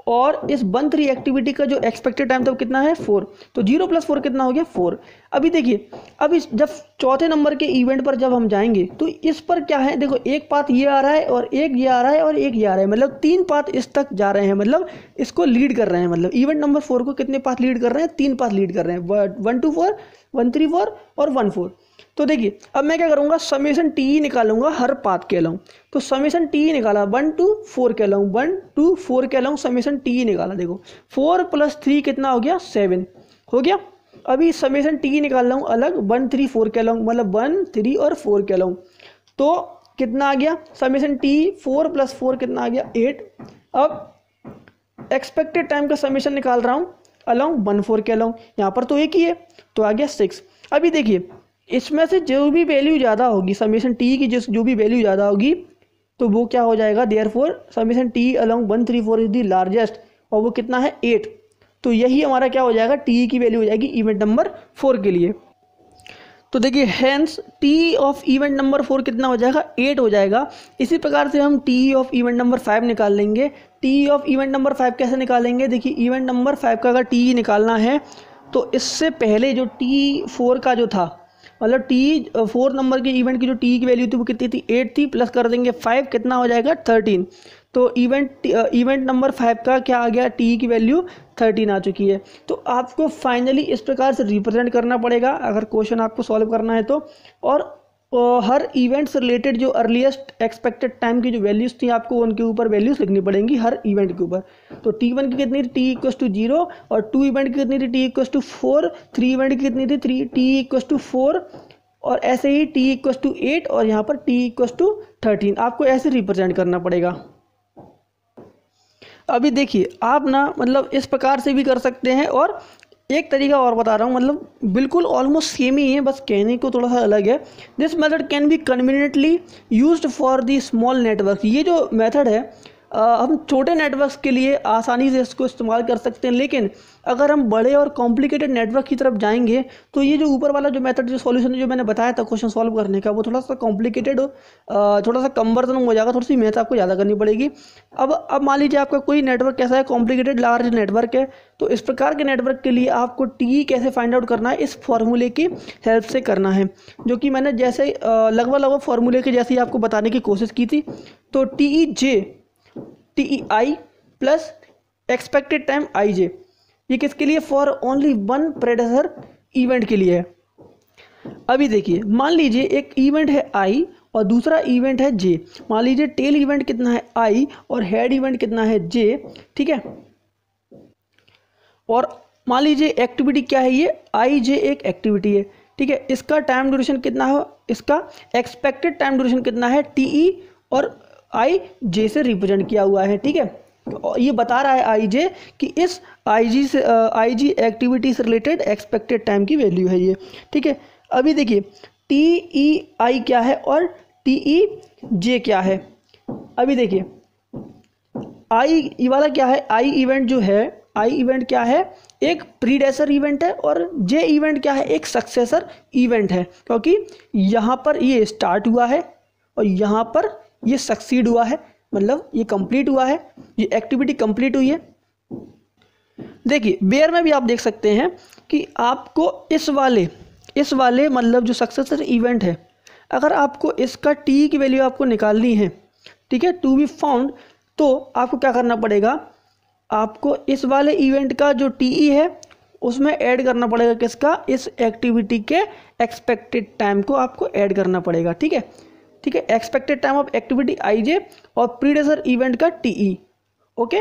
और इस 1-3 एक्टिविटी का जो एक्सपेक्टेड टाइम था वो कितना है 4। तो 0 + 4 कितना हो गया 4। अभी देखिए, अब इस जब चौथे नंबर के इवेंट पर जब हम जाएंगे तो इस पर क्या है, देखो एक पाथ ये आ रहा है और एक ये आ रहा है और एक ये आ रहा है, मतलब 3 पाथ इस तक जा रहे हैं, मतलब इसको लीड कर रहे हैं। मतलब इवेंट नंबर 4 को कितने पाथ लीड कर रहे हैं, 3 पाथ लीड कर रहे हैं, 1 to 4, 1 3 4 और 1 4। तो देखिए अब मैं क्या करूँगा, समेशन टी निकालूंगा हर पाथ के अलाउं। तो समेशन टी निकाला 1 to 4 के अलाउं, 1 to 4 के अलाउं समेशन टी निकाला। देखो 4 + 3 कितना हो गया 7 हो गया। अभी समेशन टी निकाल रहा हूँ अलग 1 3 4 के अलाउं, मतलब 1 3 और 4 के अलाउं। तो कितना आ गया समेशन टी 4 + 4 कितना आ गया 8। अब एक्सपेक्टेड टाइम का समेशन निकाल रहा हूँ अलाउं 1 4 के अलाउं, यहाँ पर तो एक ही है तो आ गया 6। अभी देखिए इसमें से जो भी वैल्यू ज़्यादा होगी, समेशन टी की जो भी वैल्यू ज़्यादा होगी तो वो क्या हो जाएगा, therefore summation T along 1 3 4 is the largest, और वो कितना है 8। तो यही हमारा क्या हो जाएगा, टी की वैल्यू हो जाएगी इवेंट नंबर 4 के लिए। तो देखिए hence T of event number 4 कितना हो जाएगा 8 हो जाएगा। इसी प्रकार से हम टी ऑफ इवेंट नंबर 5 निकाल लेंगे। टी ऑफ इवेंट नंबर 5 कैसे निकालेंगे, देखिए इवेंट नंबर 5 का अगर टी निकालना है तो इससे पहले जो टी 4 का जो था, मतलब टी 4 नंबर के इवेंट की जो टी की वैल्यू थी वो कितनी थी 8 थी, प्लस कर देंगे 5 कितना हो जाएगा 13। तो इवेंट नंबर 5 का क्या आ गया, टी की वैल्यू 13 आ चुकी है। तो आपको फाइनली इस प्रकार से रिप्रेजेंट करना पड़ेगा अगर क्वेश्चन आपको सॉल्व करना है तो। और हर इवेंट से रिलेटेड जो अर्लीस्ट एक्सपेक्टेड टाइम की जो वैल्यूज़ थी आपको उनके ऊपर वैल्यूज़ लिखनी पड़ेंगी हर इवेंट के ऊपर। तो T1 की कितनी थी T = 0, और 2 इवेंट की कितनी थी T = 4, 3 इवेंट की कितनी थी T = 4, और ऐसे ही T = 8 और यहाँ पर T = 13। आपको ऐसे रिप्रेजेंट करना पड़ेगा। अभी देखिए आप ना मतलब इस प्रकार से भी कर सकते हैं, और एक तरीका और बता रहा हूँ, मतलब बिल्कुल ऑलमोस्ट सेम ही है, बस कहने को थोड़ा सा अलग है। This method can be conveniently used for the small network. ये जो मेथड है हम छोटे नेटवर्क्स के लिए आसानी से इसको इस्तेमाल कर सकते हैं, लेकिन अगर हम बड़े और कॉम्प्लिकेटेड नेटवर्क की तरफ जाएंगे तो ये जो ऊपर वाला जो मेथड जो सॉल्यूशन जो मैंने बताया था क्वेश्चन सॉल्व करने का, वो थोड़ा सा कॉम्प्लिकेटेड थोड़ा सा कम वर्जन हो जाएगा, थोड़ी सी मेहनत आपको ज़्यादा करनी पड़ेगी। अब मान लीजिए आपका कोई नेटवर्क कैसा है, कॉम्प्लिकेटेड लार्ज नेटवर्क है, तो इस प्रकार के नेटवर्क के लिए आपको टी कैसे फाइंड आउट करना है इस फॉर्मूले की हेल्प से करना है, जो कि मैंने जैसे लगभग फॉर्मूले के जैसे ही आपको बताने की कोशिश की थी। तो TEI plus expected time IJ, ये किसके लिए, फॉर ओनली 1 प्रेडेसर इवेंट के लिए है। अभी देखिए मान लीजिए एक इवेंट है I और दूसरा इवेंट है J। मान लीजिए टेल इवेंट कितना है I और हेड इवेंट कितना है J, ठीक है। और मान लीजिए एक्टिविटी क्या है, ये IJ एक एक्टिविटी है, ठीक है। इसका टाइम ड्यूरेशन कितना है, इसका एक्सपेक्टेड टाइम ड्यूरेशन कितना है TE, और IJ से रिप्रेजेंट किया हुआ है, ठीक है। ये बता रहा है IJ कि इस IG एक्टिविटी से रिलेटेड एक्सपेक्टेड टाइम की वैल्यू है ये, ठीक है। अभी देखिए TEI क्या है और TEJ क्या है। अभी देखिए I वाला क्या है, I इवेंट जो है, I इवेंट क्या है, एक प्रीडेसर इवेंट है, और J इवेंट क्या है, एक सक्सेसर इवेंट है, क्योंकि यहाँ पर ये स्टार्ट हुआ है और यहाँ पर ये सक्सीड हुआ है, मतलब ये कंप्लीट हुआ है, ये एक्टिविटी कंप्लीट हुई है। देखिए वेयर में भी आप देख सकते हैं कि आपको इस वाले मतलब जो सक्सेसर इवेंट है, अगर आपको इसका टी की वैल्यू आपको निकालनी है, ठीक है, टू बी फाउंड, तो आपको क्या करना पड़ेगा, आपको इस वाले इवेंट का जो टीई है उसमें ऐड करना पड़ेगा किसका, इस एक्टिविटी के एक्सपेक्टेड टाइम को आपको ऐड करना पड़ेगा, ठीक है, ठीक है। Expected time of activity IJ और प्रीडेसर इवेंट का TE, ओके।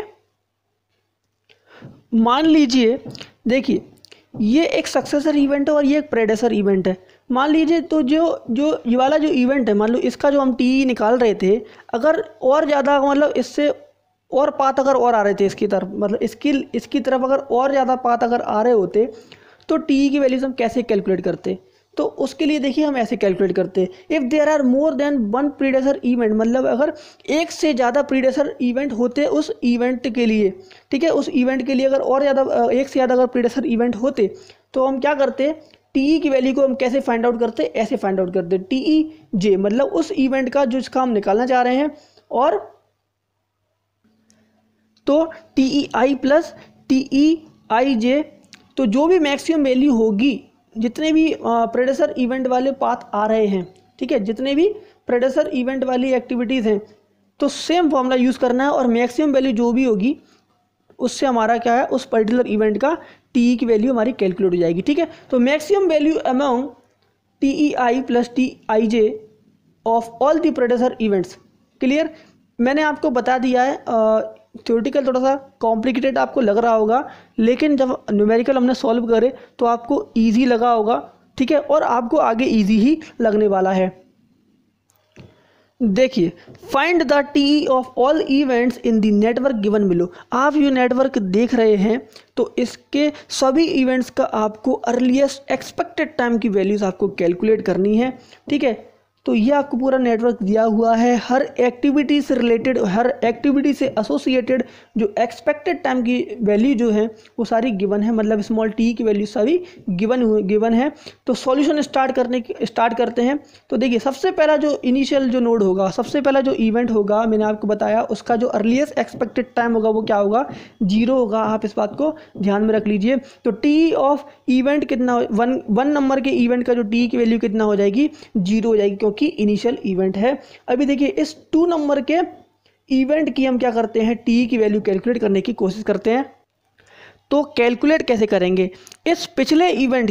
मान लीजिए देखिए ये एक सक्सेसर इवेंट है और ये एक प्रेडेसर इवेंट है। मान लीजिए तो जो ये वाला जो इवेंट है, मान लो इसका जो हम TE निकाल रहे थे, अगर और ज़्यादा मतलब इससे और पाथ अगर और आ रहे थे इसकी तरफ, मतलब इसकी तरफ अगर और ज़्यादा पाथ अगर आ रहे होते तो TE की वैल्यूज हम कैसे कैलकुलेट करते, तो उसके लिए देखिए हम ऐसे कैलकुलेट करते हैं। If there are more than 1 predecessor event, मतलब अगर एक से ज़्यादा प्रीडेसर इवेंट होते उस इवेंट के लिए, ठीक है, उस इवेंट के लिए अगर और ज़्यादा एक से ज़्यादा अगर प्रीडेसर इवेंट होते तो हम क्या करते, TE की वैल्यू को हम कैसे फाइंड आउट करते, ऐसे फाइंड आउट करते TEJ, मतलब उस इवेंट का जिसका हम निकालना चाह रहे हैं, और तो T E I plus T E I J, तो जो भी मैक्सिमम वैल्यू होगी, जितने भी प्रेडेसर इवेंट वाले पाथ आ रहे हैं, ठीक है, जितने भी प्रेडेसर इवेंट वाली एक्टिविटीज़ हैं, तो सेम फॉर्मूला यूज़ करना है और मैक्सिमम वैल्यू जो भी होगी उससे हमारा क्या है, उस पर्टिकुलर इवेंट का टी की वैल्यू हमारी कैलकुलेट हो जाएगी। ठीक है, तो maximum value amount T E I plus T I J of all the predecessor events. Clear, मैंने आपको बता दिया है। थ्योरेटिकल थोड़ा सा कॉम्प्लिकेटेड आपको लग रहा होगा, लेकिन जब न्यूमेरिकल हमने सॉल्व करे तो आपको ईजी लगा होगा। ठीक है, और आपको आगे ईजी ही लगने वाला है। देखिए, find the T of all events in the network given below. आप ये नेटवर्क देख रहे हैं, तो इसके सभी इवेंट्स का आपको अर्लीस्ट एक्सपेक्टेड टाइम की वैल्यूज़ आपको कैलकुलेट करनी है। ठीक है, तो ये आपको पूरा नेटवर्क दिया हुआ है। हर एक्टिविटी से रिलेटेड, हर एक्टिविटी से एसोसिएटेड जो एक्सपेक्टेड टाइम की वैल्यू जो है वो सारी गिवन है, मतलब स्मॉल टी की वैल्यू सारी गिवन है। तो सॉल्यूशन स्टार्ट करते हैं। तो देखिए, सबसे पहला जो इनिशियल जो नोड होगा, सबसे पहला जो इवेंट होगा, मैंने आपको बताया उसका जो अर्लीस्ट एक्सपेक्टेड टाइम होगा वो क्या होगा, 0 होगा। आप इस बात को ध्यान में रख लीजिए। तो टी ऑफ इवेंट कितना, वन नंबर के इवेंट का जो टी की वैल्यू कितना हो जाएगी, 0 हो जाएगी, क्योंकि इनिशियल इवेंट है। अभी देखिए, इस 2 नंबर के इवेंट की हम क्या करते हैं, टी की वैल्यू कैलकुलेट करने की कोशिश करते हैं। तो कैलकुलेट कैसे करेंगे, इस पिछले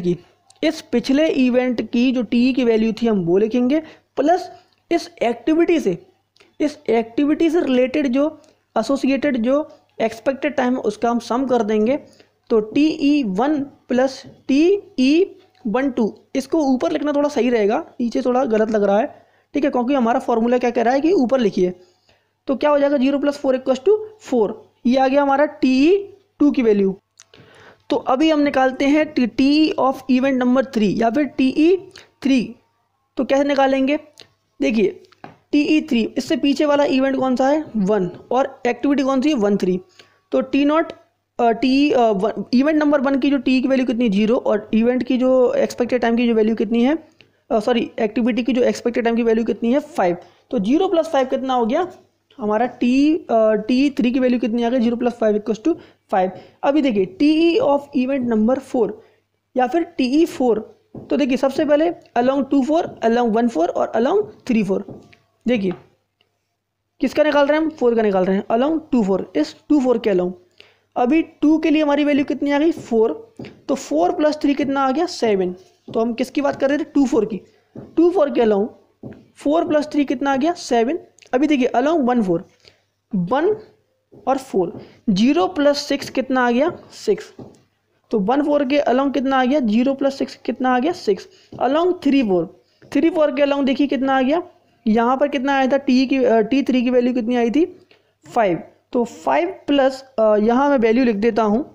इवेंट की जो टी की वैल्यू थी हम वो लिखेंगे, प्लस इस एक्टिविटी से रिलेटेड जो एसोसिएटेड जो एक्सपेक्टेड टाइम है उसका हम सम कर देंगे। तो T E 1 plus T E 1 2, इसको ऊपर लिखना थोड़ा सही रहेगा, नीचे थोड़ा गलत लग रहा है। ठीक है, क्योंकि हमारा फॉर्मूला क्या कह रहा है कि ऊपर लिखिए। तो क्या हो जाएगा, 0 + 4 = 4। ये आ गया हमारा टी ई 2 की वैल्यू। तो अभी हम निकालते हैं टी ऑफ इवेंट नंबर 3 या फिर टी ई 3। तो कैसे निकालेंगे, देखिए, टी ई 3, इससे पीछे वाला इवेंट कौन सा है, 1, और एक्टिविटी कौन सी है, 1 3। तो टी नॉट इवेंट नंबर 1 की जो टी की वैल्यू कितनी, 0, और इवेंट की जो एक्सपेक्टेड टाइम की जो वैल्यू कितनी है, एक्टिविटी की जो एक्सपेक्टेड टाइम की वैल्यू कितनी है, 5। तो 0 + 5 कितना हो गया हमारा, टी 3 की वैल्यू कितनी आ गई, 0 + 5 = 5। अभी देखिए, टी ऑफ इवेंट नंबर 4 या फिर टी ई 4। तो देखिए, सबसे पहले अलोंग 2 4, अलोंग 1 4 और अलोंग 3 4। देखिए, किसका निकाल रहे हैं हम, 4 का निकाल रहे हैं, अलोंग 2 4, इस 2 4 के अलोंग। अभी 2 के लिए हमारी वैल्यू कितनी आ गई, 4। तो 4 + 3 कितना आ गया, 7। तो हम किसकी बात कर रहे थे, 2 4 की। 2 4 के अलोंग 4 + 3 कितना आ गया, 7। अभी देखिए, अलोंग 1 4, 1 और 4, 0 + 6 कितना आ गया, 6। तो 1 4 के अलोंग कितना आ गया, 0 + 6 कितना आ गया, 6। अलोंग 3 4, 3 4 के अलोंग देखिए कितना आ गया, यहाँ पर कितना आया था, टी 3 की वैल्यू कितनी आई थी, 5। तो 5 प्लस यहाँ मैं वैल्यू लिख देता हूँ।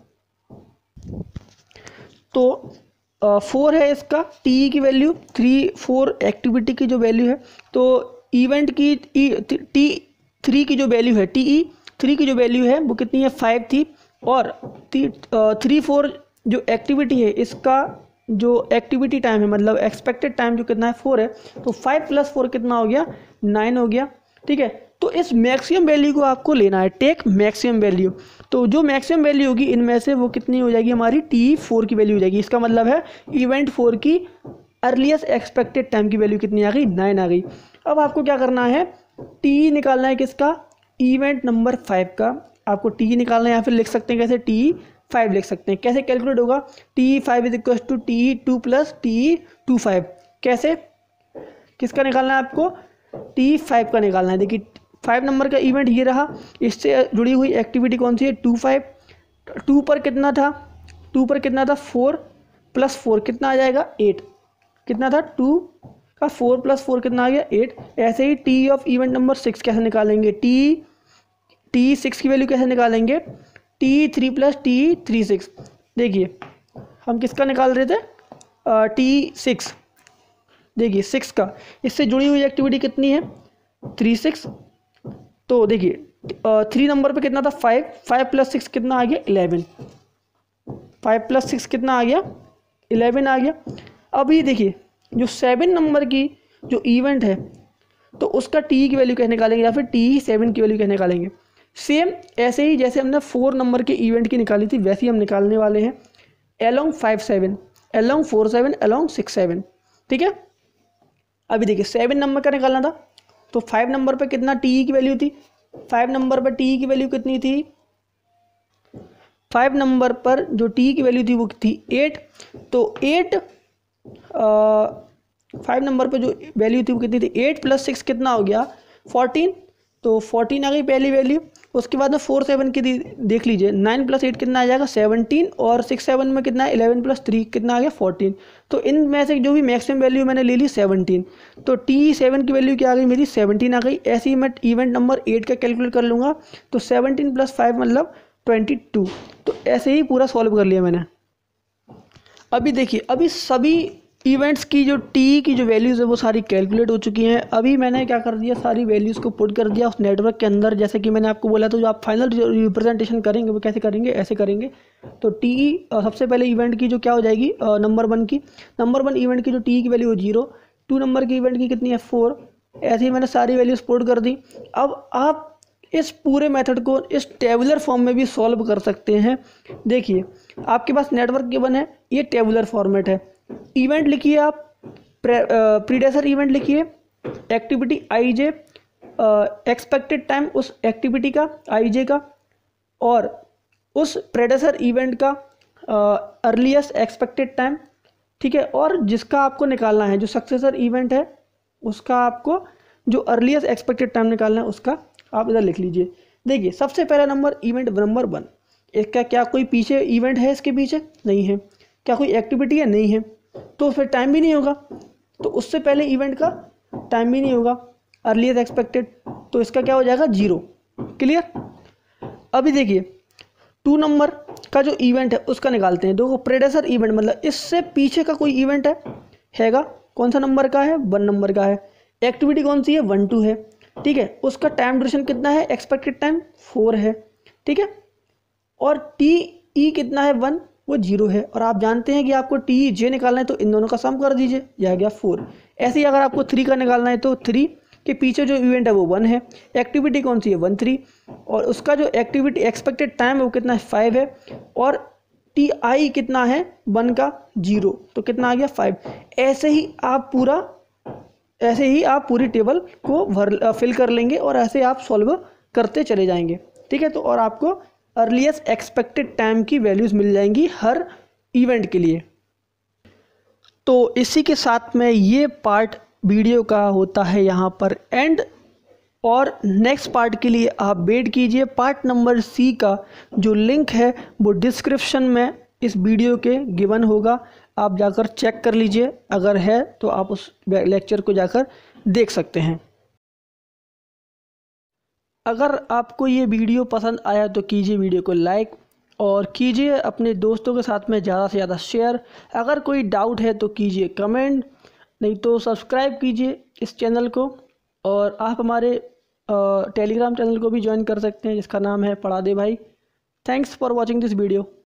तो 4 है इसका टी की वैल्यू, 3 4 एक्टिविटी की जो वैल्यू है। तो इवेंट की टी 3 की जो वैल्यू है, टी ई 3 की जो वैल्यू है वो कितनी है, 5 थी। और 3 4 जो एक्टिविटी है, इसका जो एक्टिविटी टाइम है, मतलब एक्सपेक्टेड टाइम जो कितना है, 4 है। तो 5 + 4 कितना हो गया, 9 हो गया। ठीक है, तो इस मैक्सिमम वैल्यू को आपको लेना है, टेक मैक्सिमम वैल्यू। तो जो मैक्सिमम वैल्यू होगी इनमें से वो कितनी हो जाएगी, हमारी टी 4 की वैल्यू हो जाएगी। इसका मतलब है इवेंट 4 की अर्लीस्ट एक्सपेक्टेड टाइम की वैल्यू कितनी आ गई, 9 आ गई। अब आपको क्या करना है, टी निकालना है किसका, इवेंट नंबर 5 का आपको टी निकालना है, या फिर लिख सकते हैं कैसे, टी 5 लिख सकते हैं। कैसे कैलकुलेट होगा, टी 5 = टी 2 + टी 2 5। कैसे, किसका निकालना है आपको, टी 5 का निकालना है। देखिए, 5 नंबर का इवेंट ये रहा, इससे जुड़ी हुई एक्टिविटी कौन सी है, 2 5। 2 पर कितना था, 2 पर कितना था, 4 + 4 कितना आ जाएगा, 8। कितना था, 2 का 4 + 4 कितना आ गया, 8। ऐसे ही टी ऑफ इवेंट नंबर 6 कैसे निकालेंगे, टी 6 की वैल्यू कैसे निकालेंगे, टी 3 + टी 3 6। देखिए, हम किसका निकाल रहे थे, टी 6। देखिए 6 का, इससे जुड़ी हुई एक्टिविटी कितनी है, 3 6। तो देखिए 3 नंबर पे कितना था, 5 5 + 6 कितना आ गया, 11। 5 + 6 कितना आ गया, 11 आ गया। अभी देखिए, जो 7 नंबर की जो इवेंट है, तो उसका टी की वैल्यू कैसे निकालेंगे, या फिर टी 7 की वैल्यू कैसे निकालेंगे। सेम ऐसे ही जैसे हमने 4 नंबर के इवेंट की निकाली थी वैसे ही हम निकालने वाले हैं along 5 7, along 4 7, along 6 7। ठीक है, अभी देखिए 7 नंबर का निकालना था तो 5 नंबर पे कितना टी की वैल्यू थी, 5 नंबर पर टी की वैल्यू कितनी थी, 5 नंबर पर जो टी की वैल्यू थी वो थी 8। तो 8 5 नंबर पर जो वैल्यू थी वो कितनी थी, 8 + 6 कितना हो गया 14। तो 14 आ गई पहली वैल्यू। उसके बाद में 4 7 की देख लीजिए, 9 + 8 कितना आ जाएगा 17, और 6 7 में कितना है 11 + 3 कितना आ गया 14। तो इनमें से जो भी मैक्सिमम वैल्यू मैंने ले ली 17। तो T7 की वैल्यू क्या आ गई मेरी 17 आ गई। ऐसे ही मैं इवेंट नंबर 8 का कैलकुलेट कर लूँगा तो 17 + 5 मतलब 22। तो ऐसे ही पूरा सॉल्व कर लिया मैंने। अभी देखिए, अभी सभी इवेंट्स की जो टी की जो वैल्यूज़ है वो सारी कैलकुलेट हो चुकी हैं। अभी मैंने क्या कर दिया, सारी वैल्यूज़ को पुट कर दिया उस नेटवर्क के अंदर। जैसे कि मैंने आपको बोला था जो आप फाइनल रिप्रेजेंटेशन करेंगे वो कैसे करेंगे, ऐसे करेंगे। तो टी सबसे पहले इवेंट की जो क्या हो जाएगी नंबर 1 की, नंबर 1 इवेंट की जो टी की वैल्यू हो 0, 2 नंबर की इवेंट की कितनी है 4। ऐसे ही मैंने सारी वैल्यूज़ पुट कर दी। अब आप इस पूरे मेथड को इस टेबुलर फॉर्म में भी सॉल्व कर सकते हैं। देखिए आपके पास नेटवर्क गिवन है, ये टेबुलर फॉर्मेट है। इवेंट लिखिए आप, प्रीडेसर इवेंट लिखिए, activity I J, expected time उस एक्टिविटी का आई जे का, और उस प्रेडेसर इवेंट का अर्लीस्ट एक्सपेक्टेड टाइम। ठीक है, और जिसका आपको निकालना है जो सक्सेसर इवेंट है उसका आपको जो अर्लीस्ट एक्सपेक्टेड टाइम निकालना है उसका आप इधर लिख लीजिए। देखिए सबसे पहला नंबर इवेंट नंबर 1, इसका क्या कोई पीछे इवेंट है, इसके पीछे नहीं है। क्या कोई एक्टिविटी है, नहीं है, तो फिर टाइम भी नहीं होगा। तो उससे पहले इवेंट का टाइम भी नहीं होगा अर्लीस्ट एक्सपेक्टेड, तो इसका क्या हो जाएगा 0। क्लियर। अभी देखिए 2 नंबर का जो इवेंट है उसका निकालते हैं। देखो प्रेडेसर इवेंट मतलब इससे पीछे का कोई इवेंट हैगा, कौन सा नंबर का है 1 नंबर का है। एक्टिविटी कौन सी है 1 2 है। ठीक है, उसका टाइम ड्यूरेशन कितना है, एक्सपेक्टेड टाइम 4 है। ठीक है, और टी ई कितना है 1, वो 0 है। और आप जानते हैं कि आपको टी ई जे निकालना है तो इन दोनों का सम कर दीजिए, यह आ गया 4। ऐसे ही अगर आपको 3 का निकालना है तो 3 के पीछे जो इवेंट है वो 1 है। एक्टिविटी कौन सी है 1 3, और उसका जो एक्टिविटी एक्सपेक्टेड टाइम है वो कितना है 5 है। और टी आई कितना है 1 का 0, तो कितना आ गया 5। ऐसे ही आप पूरी टेबल को फिल कर लेंगे और ऐसे आप सॉल्व करते चले जाएंगे। ठीक है, तो और आपको अर्लीस्ट एक्सपेक्टेड टाइम की वैल्यूज़ मिल जाएंगी हर इवेंट के लिए। तो इसी के साथ में ये पार्ट वीडियो का होता है यहाँ पर एंड, और नेक्स्ट पार्ट के लिए आप वेट कीजिए। पार्ट नंबर सी का जो लिंक है वो डिस्क्रिप्शन में इस वीडियो के गिवन होगा, आप जाकर चेक कर लीजिए। अगर है तो आप उस लेक्चर को जाकर देख सकते हैं। अगर आपको ये वीडियो पसंद आया तो कीजिए वीडियो को लाइक और कीजिए अपने दोस्तों के साथ में ज़्यादा से ज़्यादा शेयर। अगर कोई डाउट है तो कीजिए कमेंट, नहीं तो सब्सक्राइब कीजिए इस चैनल को। और आप हमारे टेलीग्राम चैनल को भी ज्वाइन कर सकते हैं जिसका नाम है पढ़ा दे भाई। Thanks for watching this video.